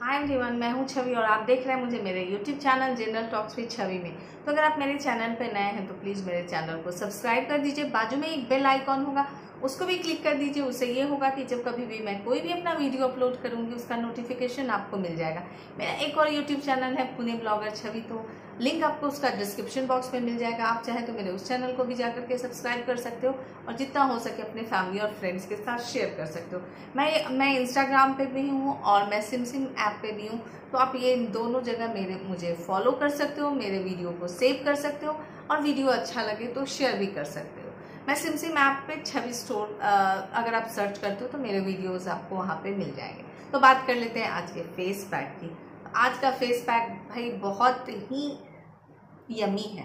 Hi everyone, मैं हूं छवि और आप देख रहे हैं मुझे मेरे YouTube channel general talks with Chhavi में। तो अगर आप मेरे चैनल पर नए हैं तो प्लीज़ मेरे चैनल को सब्सक्राइब कर दीजिए। बाजू में एक बेल आइकॉन होगा, उसको भी क्लिक कर दीजिए। उससे ये होगा कि जब कभी भी मैं कोई भी अपना वीडियो अपलोड करूंगी उसका नोटिफिकेशन आपको मिल जाएगा। मेरा एक और यूट्यूब चैनल है पुणे ब्लॉगर छवि, तो लिंक आपको उसका डिस्क्रिप्शन बॉक्स में मिल जाएगा। आप चाहें तो मेरे उस चैनल को भी जाकर के सब्सक्राइब कर सकते हो और जितना हो सके अपने फैमिली और फ्रेंड्स के साथ शेयर कर सकते हो। मैं इंस्टाग्राम पे भी हूँ और मैं सिम ऐप पे भी हूँ, तो आप ये दोनों जगह मुझे फॉलो कर सकते हो, मेरे वीडियो को सेव कर सकते हो और वीडियो अच्छा लगे तो शेयर भी कर सकते हो। मैं सिम ऐप पे छवि स्टोर अगर आप सर्च करते हो तो मेरे वीडियोस आपको वहाँ पे मिल जाएंगे। तो बात कर लेते हैं आज के फेस पैक की। आज का फेस पैक भाई बहुत ही यमी है।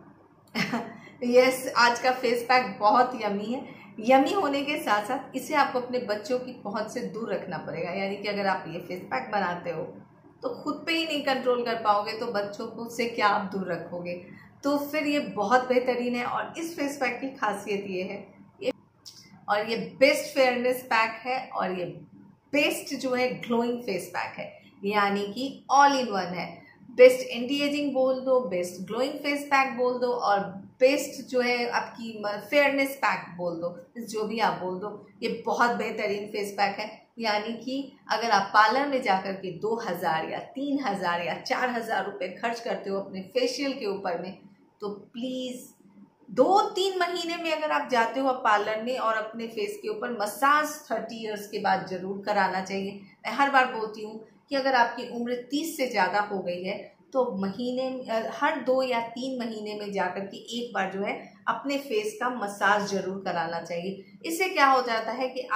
यस, आज का फेस पैक बहुत यमी है। यमी होने के साथ साथ इसे आपको अपने बच्चों की पहुंच से दूर रखना पड़ेगा। यानी कि अगर आप ये फेस पैक बनाते हो तो खुद पे ही नहीं कंट्रोल कर पाओगे तो बच्चों को से क्या आप दूर रखोगे। तो फिर ये बहुत बेहतरीन है और इस फेस पैक की खासियत ये है ये बेस्ट फेयरनेस पैक है और ये बेस्ट जो है ग्लोइंग फेस पैक है, यानी कि ऑल इन वन है। बेस्ट एंटी एजिंग बोल दो, बेस्ट ग्लोइंग फेस पैक बोल दो और बेस्ट जो है आपकी फेयरनेस पैक बोल दो, जो भी आप बोल दो, ये बहुत बेहतरीन फेस पैक है। यानी कि अगर आप पार्लर में जाकर के 2000 या 3000 या 4000 रुपये खर्च करते हो अपने फेशियल के ऊपर में, तो प्लीज़ 2-3 महीने में अगर आप जाते हो पार्लर में और अपने फेस के ऊपर मसाज 30 इयर्स के बाद जरूर कराना चाहिए। मैं हर बार बोलती हूँ कि अगर आपकी उम्र 30 से ज़्यादा हो गई है तो हर 2 या 3 महीने में जाकर के एक बार जो है अपने फेस का मसाज जरूर कराना चाहिए। इससे क्या हो जाता है कि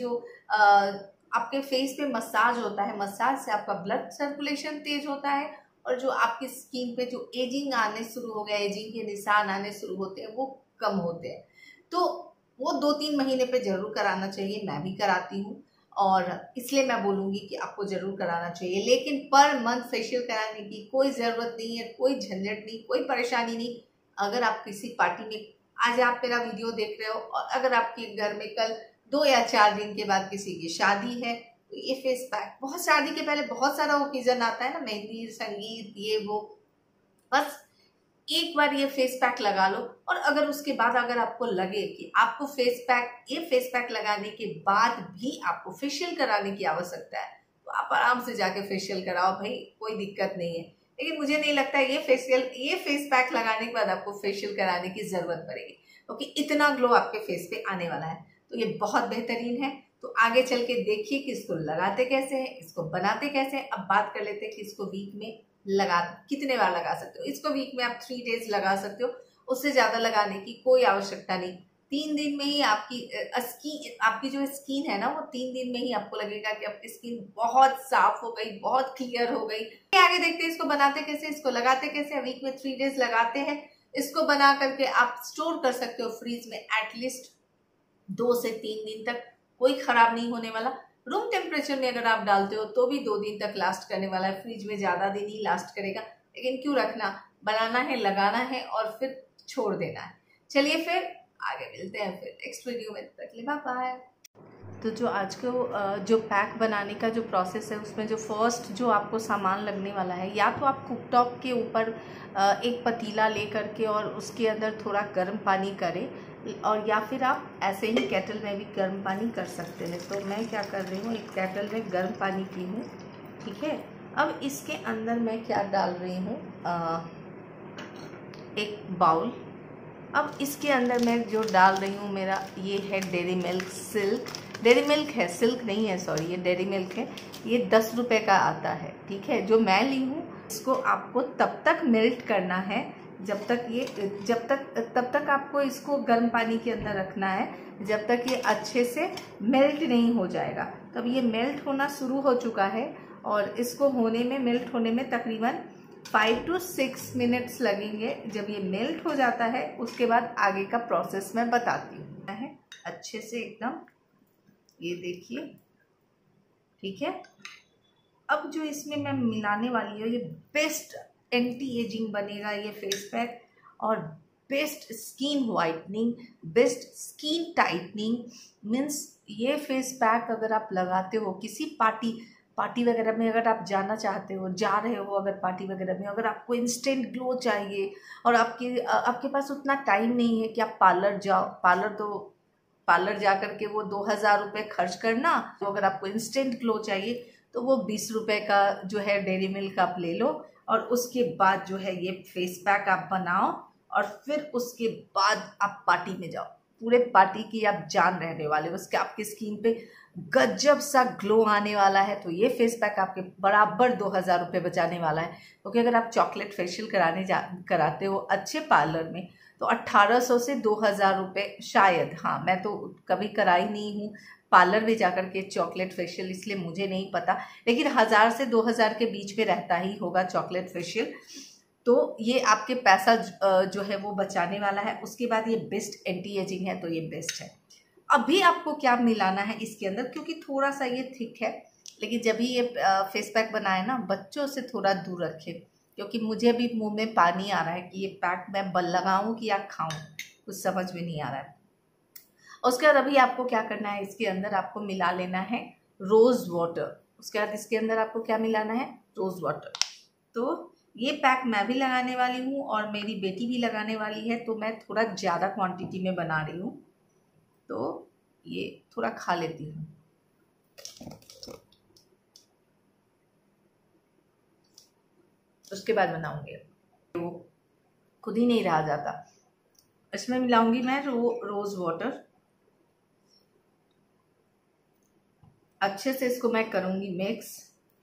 आपके फेस पे मसाज होता है, मसाज से आपका ब्लड सर्कुलेशन तेज होता है और जो आपकी स्किन पे जो एजिंग आने शुरू हो गया, एजिंग के निशान आने शुरू होते हैं वो कम होते हैं। तो वो 2-3 महीने पे जरूर कराना चाहिए। मैं भी कराती हूँ और इसलिए मैं बोलूँगी कि आपको जरूर कराना चाहिए। लेकिन पर मंथ फेशियल कराने की कोई ज़रूरत नहीं है, कोई झंझट नहीं, कोई परेशानी नहीं। अगर आप किसी पार्टी में आज आप मेरा वीडियो देख रहे हो और अगर आपके घर में कल 2 या 4 दिन के बाद किसी की शादी है तो ये फेस पैक, बहुत शादी के पहले बहुत सारा ओकेजन आता है ना, मेहंदी, संगीत, ये वो, बस एक बार ये फेस पैक लगा लो और अगर उसके बाद अगर आपको लगे कि आपको ये फेस पैक लगाने के बाद भी आपको फेशियल कराने की आवश्यकता है तो आप आराम से जाके फेशियल कराओ भाई, कोई दिक्कत नहीं है। लेकिन मुझे नहीं लगता ये फेस पैक लगाने के बाद आपको फेशियल कराने की जरूरत पड़ेगी, क्योंकि इतना ग्लो आपके फेस पे आने वाला है। तो ये बहुत बेहतरीन है। तो आगे चल के देखिए कि इसको लगाते कैसे हैं, इसको बनाते कैसे हैं। अब बात कर लेते हैं कि इसको वीक में कितने बार लगा सकते हो। इसको वीक में आप 3 डेज लगा सकते हो, उससे ज़्यादा लगाने की कोई आवश्यकता नहीं। 3 दिन में ही आपकी जो स्किन है ना वो 3 दिन में ही आपको लगेगा कि आपकी स्किन बहुत साफ हो गई, बहुत क्लियर हो गई। आगे देखते हैं इसको बनाते कैसे, इसको लगाते कैसे। वीक में 3 डेज लगाते हैं। इसको बना करके आप स्टोर कर सकते हो फ्रीज में एटलीस्ट 2 से 3 दिन तक, कोई खराब नहीं होने वाला। रूम टेम्परेचर में अगर आप डालते हो तो भी 2 दिन तक लास्ट करने वाला है। फ्रिज में ज्यादा दिन ही लास्ट करेगा, लेकिन क्यों रखना, बनाना है, लगाना है और फिर छोड़ देना है। चलिए फिर आगे मिलते हैं फिर नेक्स्ट वीडियो में, तक के लिए बाय बाय। तो जो आज को जो पैक बनाने का जो प्रोसेस है उसमें जो फर्स्ट जो आपको सामान लगने वाला है, या तो आप कुकटॉप के ऊपर एक पतीला ले करके और उसके अंदर थोड़ा गर्म पानी करें, और या फिर आप ऐसे ही केटल में भी गर्म पानी कर सकते हैं। तो मैं क्या कर रही हूँ, एक केटल में गर्म पानी की हूँ, ठीक है। अब इसके अंदर मैं क्या डाल रही हूँ, एक बाउल। अब इसके अंदर मैं जो डाल रही हूँ, मेरा ये है डेरी मिल्क है, सिल्क नहीं है, सॉरी, ये डेरी मिल्क है। ये 10 रुपये का आता है, ठीक है, जो मैं ली हूँ। इसको आपको तब तक मेल्ट करना है तब तक आपको इसको गर्म पानी के अंदर रखना है जब तक ये अच्छे से मेल्ट नहीं हो जाएगा। तब ये मेल्ट होना शुरू हो चुका है और इसको मेल्ट होने में तकरीबन 5 to 6 मिनट्स लगेंगे। जब ये मेल्ट हो जाता है उसके बाद आगे का प्रोसेस मैं बताती हूँ। है अच्छे से एकदम, ये देखिए, ठीक है। अब जो इसमें मैं मिलाने वाली हूँ, ये बेस्ट एंटी एजिंग बनेगा ये फेस पैक, और best skin whitening, best skin tightening. Means ये फेस पैक अगर आप लगाते हो किसी पार्टी, पार्टी वगैरह में अगर आप जाना चाहते हो, जा रहे हो अगर पार्टी वगैरह में, अगर आपको इंस्टेंट ग्लो चाहिए और आपके पास उतना टाइम नहीं है कि आप पार्लर जाओ, पार्लर जा कर के वो 2,000 रुपये खर्च करना, तो अगर आपको इंस्टेंट ग्लो चाहिए तो वो 20 रुपये का जो है डेयरी मिल्क आप ले लो और उसके बाद जो है ये फेस पैक आप बनाओ और फिर उसके बाद आप पार्टी में जाओ। पूरे पार्टी की आप जान रहने वाले हो, उसके आपकी स्किन पे गजब सा ग्लो आने वाला है। तो ये फेस पैक आपके बराबर 2,000 रुपये बचाने वाला है, क्योंकि अगर आप चॉकलेट फेशियल कराते हो अच्छे पार्लर में तो 1,800 से 2,000 रुपये शायद, हाँ मैं तो कभी कराई नहीं हूँ पार्लर में जाकर के चॉकलेट फेशियल, इसलिए मुझे नहीं पता, लेकिन 1,000 से 2,000 के बीच में रहता ही होगा चॉकलेट फेशियल। तो ये आपके पैसा जो है वो बचाने वाला है। उसके बाद ये बेस्ट एंटी एजिंग है, तो ये बेस्ट है। अभी आपको क्या मिलाना है इसके अंदर, क्योंकि थोड़ा सा ये थिक है, लेकिन जब भी ये फेस पैक बनाए ना बच्चों से थोड़ा दूर रखें, क्योंकि मुझे भी मुंह में पानी आ रहा है कि ये पैक मैं लगाऊं कि या खाऊं, कुछ समझ में नहीं आ रहा है। उसके बाद अभी आपको क्या करना है, इसके अंदर आपको मिला लेना है रोज़ वाटर। उसके बाद इसके अंदर आपको क्या मिलाना है, रोज़ वाटर। तो ये पैक मैं भी लगाने वाली हूँ और मेरी बेटी भी लगाने वाली है, तो मैं थोड़ा ज़्यादा क्वांटिटी में बना रही हूँ, तो ये थोड़ा खा लेती हूँ। उसके बाद बनाऊंगी, वो खुद ही नहीं रहा जाता। इसमें मिलाऊंगी मैं रोज़ वाटर। अच्छे से इसको मैं करूंगी मिक्स।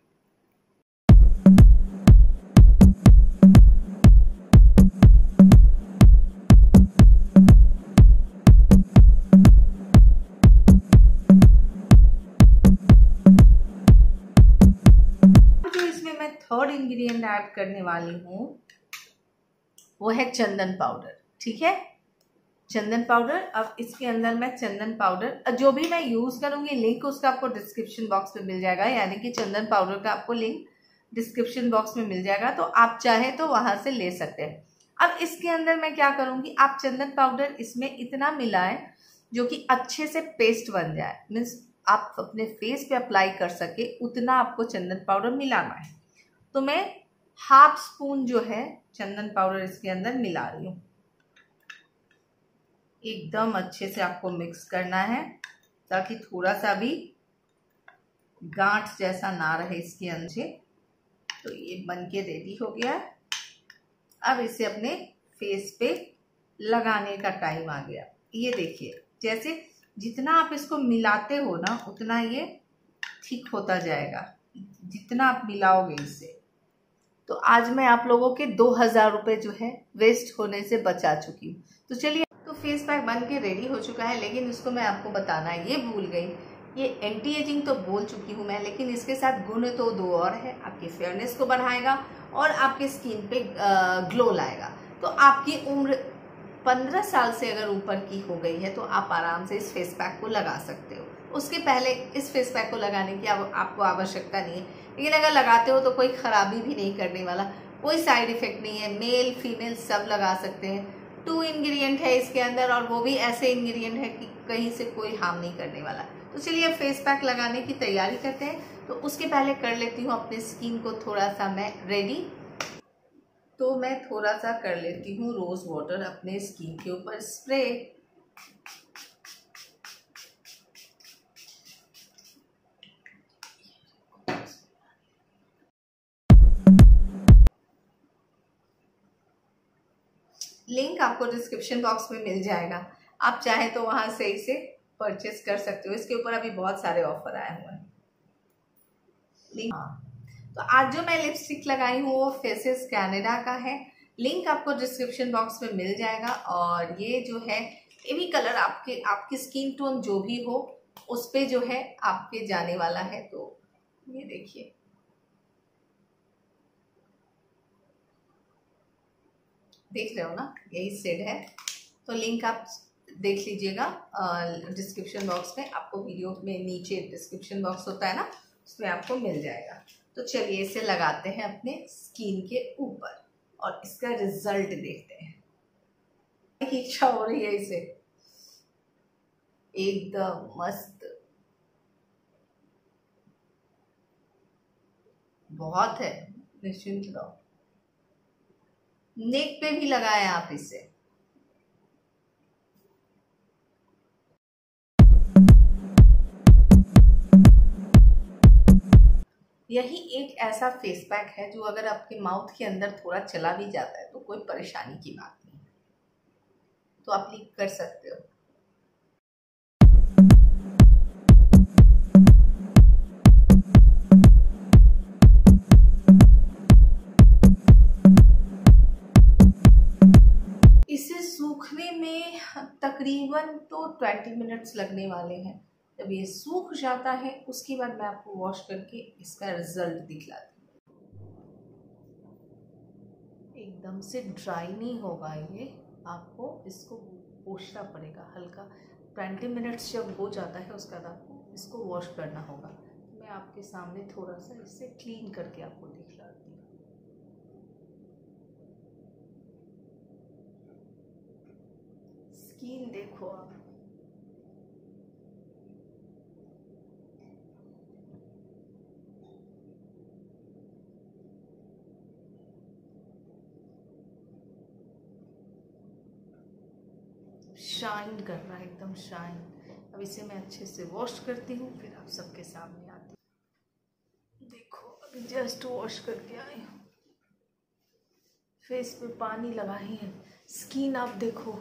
थर्ड इंग्रेडिएंट ऐड करने वाली हूँ वो है चंदन पाउडर। ठीक है, चंदन पाउडर। अब इसके अंदर मैं चंदन पाउडर जो भी मैं यूज़ करूँगी लिंक उसका आपको डिस्क्रिप्शन बॉक्स में मिल जाएगा, यानी कि चंदन पाउडर का आपको लिंक डिस्क्रिप्शन बॉक्स में मिल जाएगा, तो आप चाहे तो वहाँ से ले सकते हैं। अब इसके अंदर मैं क्या करूँगी, आप चंदन पाउडर इसमें इतना मिलाएं जो कि अच्छे से पेस्ट बन जाए, मीन्स आप अपने फेस पे अप्लाई कर सके उतना आपको चंदन पाउडर मिलाना है। तो मैं 1/2 स्पून जो है चंदन पाउडर इसके अंदर मिला रही हूँ। एकदम अच्छे से आपको मिक्स करना है ताकि थोड़ा सा भी गांठ जैसा ना रहे इसके अंदर। तो ये बन के रेडी हो गया है। अब इसे अपने फेस पे लगाने का टाइम आ गया। ये देखिए, जैसे जितना आप इसको मिलाते हो ना उतना ये ठीक होता जाएगा, जितना आप मिलाओगे इससे। तो आज मैं आप लोगों के 2,000 रुपये जो है वेस्ट होने से बचा चुकी हूँ। तो चलिए, तो फेस पैक बन के रेडी हो चुका है, लेकिन इसको मैं आपको बताना ये भूल गई। ये एंटी एजिंग तो बोल चुकी हूँ मैं, लेकिन इसके साथ गुण तो 2 और है। आपकी फेयरनेस को बढ़ाएगा और आपके स्किन पे ग्लो लाएगा। तो आपकी उम्र 15 साल से अगर ऊपर की हो गई है तो आप आराम से इस फेस पैक को लगा सकते हो। उसके पहले इस फेस पैक को लगाने की आपको आवश्यकता नहीं है, लेकिन अगर लगाते हो तो कोई खराबी भी नहीं करने वाला, कोई साइड इफेक्ट नहीं है। मेल फीमेल सब लगा सकते हैं। 2 इंग्रेडिएंट है इसके अंदर, और वो भी ऐसे इंग्रेडिएंट है कि कहीं से कोई हार्म नहीं करने वाला। तो चलिए फेस पैक लगाने की तैयारी करते हैं। तो उसके पहले कर लेती हूँ अपने स्किन को थोड़ा सा मैं रेडी। तो मैं थोड़ा सा कर लेती हूँ रोज़ वाटर अपने स्किन के ऊपर स्प्रे। लिंक आपको डिस्क्रिप्शन बॉक्स में मिल जाएगा, आप चाहे तो वहां से इसे परचेस कर सकते हो। इसके ऊपर अभी बहुत सारे ऑफर आए हुए हैं। हाँ, तो आज जो मैं लिपस्टिक लगाई हूँ वो फेसेस कनाडा का है। लिंक आपको डिस्क्रिप्शन बॉक्स में मिल जाएगा। और ये जो है ये भी कलर आपकी स्किन टोन जो भी हो उस पे जो है आपके जाने वाला है। तो ये देखिए, देख रहे हो ना, यही शेड है। तो लिंक आप देख लीजिएगा डिस्क्रिप्शन बॉक्स में, आपको वीडियो में नीचे डिस्क्रिप्शन बॉक्स होता है ना, उसमें आपको मिल जाएगा। तो चलिए इसे लगाते हैं अपने स्किन के ऊपर और इसका रिजल्ट देखते हैं। इच्छा हो रही है इसे, एकदम मस्त। बहुत है, निश्चिंत रहो। नेक पे भी लगाएं आप इसे। यही एक ऐसा फेस पैक है जो अगर आपके माउथ के अंदर थोड़ा चला भी जाता है तो कोई परेशानी की बात नहीं, तो आप लीक कर सकते हो। इसे सूखने में तकरीबन तो 20 मिनट्स लगने वाले हैं। जब ये सूख जाता है उसके बाद मैं आपको वॉश करके इसका रिजल्ट दिखलाती हूँ। एकदम से ड्राई नहीं होगा ये, आपको इसको पोंछना पड़ेगा हल्का। 20 मिनट्स जब हो जाता है उसके बाद आपको इसको वॉश करना होगा। मैं आपके सामने थोड़ा सा इससे क्लीन करके आपको दिखलाती हूँ। स्किन देखो आप, शाइन कर रहा है, एकदम शाइन। अब इसे मैं अच्छे से वॉश करती हूँ, फिर आप सबके सामने आती हूँ। देखो अभी जस्ट वॉश करके आई हूँ, फेस पे पानी लगाई है। स्किन आप देखो,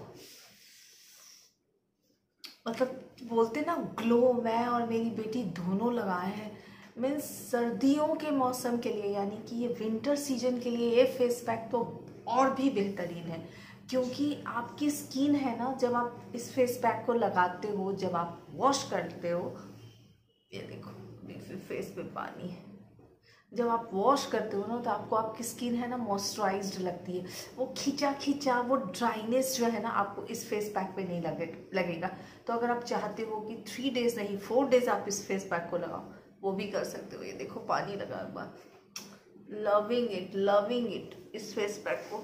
मतलब बोलते ना ग्लो, मैं और मेरी बेटी दोनों लगाए हैं। मीन्स सर्दियों के मौसम के लिए, यानी कि ये विंटर सीजन के लिए ये फेस पैक तो और भी बेहतरीन है। क्योंकि आपकी स्किन है ना, जब आप इस फेस पैक को लगाते हो, जब आप वॉश करते हो, ये देखो फिर फेस पे पानी है। जब आप वॉश करते हो ना तो आपको आपकी स्किन है ना मॉइस्चराइज्ड लगती है। वो खिंचा खिंचा वो ड्राइनेस जो है ना आपको इस फेस पैक पे नहीं लगेगा। तो अगर आप चाहते हो कि 3 डेज नहीं 4 डेज आप इस फेस पैक को लगाओ, वो भी कर सकते हो। ये देखो पानी लगा हुआ, लविंग इट इस फेस पैक को।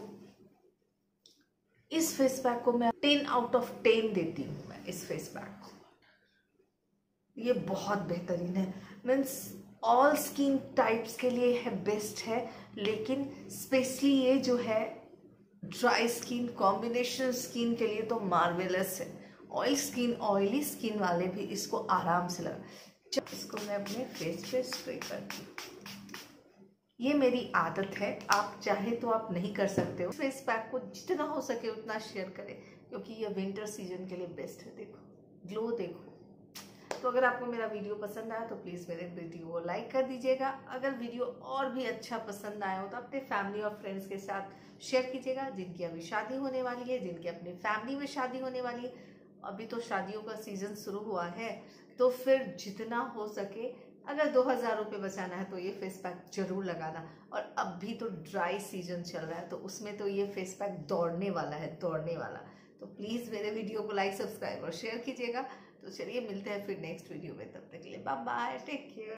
इस फेस पैक को मैं 10 आउट ऑफ 10 देती हूँ मैं इस फेस पैक को। ये बहुत बेहतरीन है। मीन्स ऑल स्किन टाइप्स के लिए है, बेस्ट है। लेकिन स्पेशली ये जो है ड्राई स्किन, कॉम्बिनेशन स्किन के लिए तो मार्वेलस है। ऑयली स्किन वाले भी इसको आराम से लगा। इसको मैं अपने फेस पे स्प्रे करती हूँ। ये मेरी आदत है, आप चाहे तो आप नहीं कर सकते हो। फेस पैक को जितना हो सके उतना शेयर करें, क्योंकि ये विंटर सीजन के लिए बेस्ट है। देखो ग्लो देखो। तो अगर आपको मेरा वीडियो पसंद आया तो प्लीज़ मेरे वीडियो को लाइक कर दीजिएगा। अगर वीडियो और भी अच्छा पसंद आया हो तो अपने फैमिली और फ्रेंड्स के साथ शेयर कीजिएगा, जिनकी अभी शादी होने वाली है, जिनकी अपनी फैमिली में शादी होने वाली है। अभी तो शादियों का सीज़न शुरू हुआ है, तो फिर जितना हो सके अगर 2000 रुपये बचाना है तो ये फेस पैक जरूर लगाना। और अब भी तो ड्राई सीजन चल रहा है, तो उसमें तो ये फेस पैक दौड़ने वाला है, दौड़ने वाला। तो प्लीज़ मेरे वीडियो को लाइक, सब्सक्राइब और शेयर कीजिएगा। तो चलिए मिलते हैं फिर नेक्स्ट वीडियो में, तब तक के लिए बाय बाय, टेक केयर।